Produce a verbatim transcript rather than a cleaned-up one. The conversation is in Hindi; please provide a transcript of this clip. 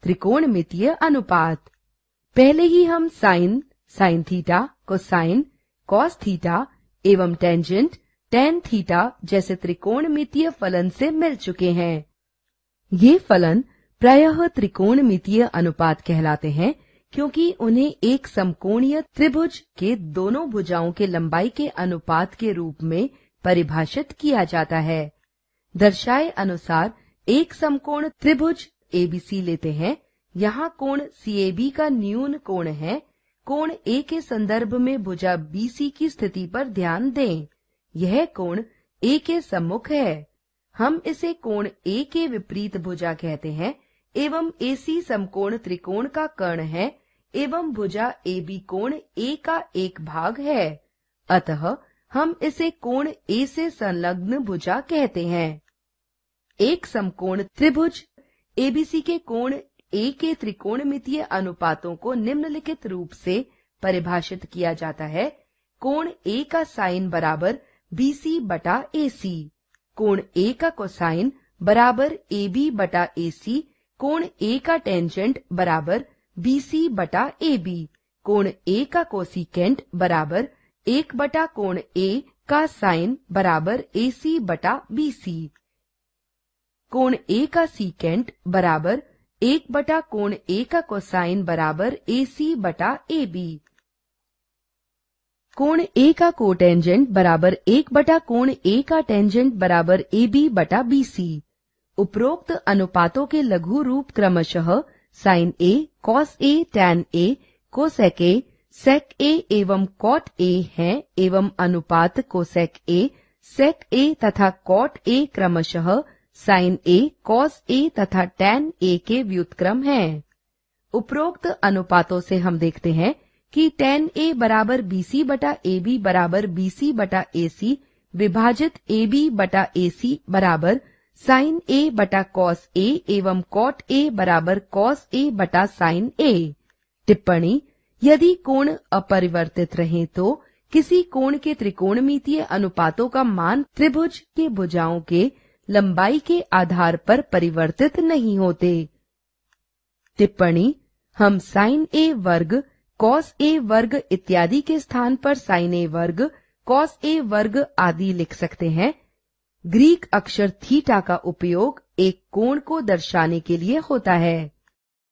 त्रिकोणमितीय अनुपात। पहले ही हम sine, sine theta, cosine, cos theta एवं टेंजेंट, टेन थीटा जैसे त्रिकोणमितीय फलन से मिल चुके हैं। ये फलन प्रायः त्रिकोणमितीय अनुपात कहलाते हैं क्योंकि उन्हें एक समकोणीय त्रिभुज के दोनों भुजाओं के लंबाई के अनुपात के रूप में परिभाषित किया जाता है। दर्शाए अनुसार एक समकोण त्रिभुज एबीसी लेते हैं। यहाँ कोण सीएबी का न्यून कोण है। कोण ए के संदर्भ में भुजा बीसी की स्थिति पर ध्यान दें। यह कोण ए के सम्मुख है। हम इसे कोण ए के विपरीत भुजा कहते हैं एवं एसी समकोण त्रिकोण का कर्ण है एवं भुजा एबी कोण ए का एक भाग है। अतः हम इसे कोण ए से संलग्न भुजा कहते हैं। एक समकोण त्रिभुज एबीसी के कोण ए के त्रिकोणमितीय अनुपातों को निम्नलिखित रूप से परिभाषित किया जाता है। कोण ए का साइन बराबर बीसी बटा एसी, कोण ए का कोसाइन बराबर एबी बटा एसी, कोण ए का टेंजेंट बराबर बीसी बटा एबी, कोण ए का कोसिकेंट बराबर एक बटा कोण ए का साइन बराबर एसी बटा बीसी, कोण ए का सीकेंट बराबर एक बटा कोण ए का कोसाइन बराबर एसी बटा एबी, कोण ए का कोटेंजेंट बराबर एक बटा कोण ए का टेंजेंट बराबर एबी बटा बीसी। उपरोक्त अनुपातों के लघु रूप क्रमशः sine A, cos A, tan A, cosec A, sec A एवं कॉट ए हैं एवं अनुपात कोसेक ए, सेक ए तथा कॉट ए क्रमशः साइन ए, कॉस ए तथा टैन ए के व्युत्क्रम हैं। उपरोक्त अनुपातों से हम देखते हैं कि टैन ए बराबर बीसी बटा एबी बराबर बीसी बटा एसी विभाजित एबी बटा एसी बराबर साइन ए बटा कॉस ए एवं कॉट ए बराबर कॉस ए बटा साइन ए। टिप्पणी: यदि कोण अपरिवर्तित रहे तो किसी कोण के त्रिकोणमितीय अनुपातों का मान त्रिभुज के भुजाओं के लंबाई के आधार पर परिवर्तित नहीं होते। टिप्पणी: हम साइन ए वर्ग, कॉस ए वर्ग इत्यादि के स्थान पर साइन ए वर्ग, कॉस ए वर्ग आदि लिख सकते हैं। ग्रीक अक्षर थीटा का उपयोग एक कोण को दर्शाने के लिए होता है।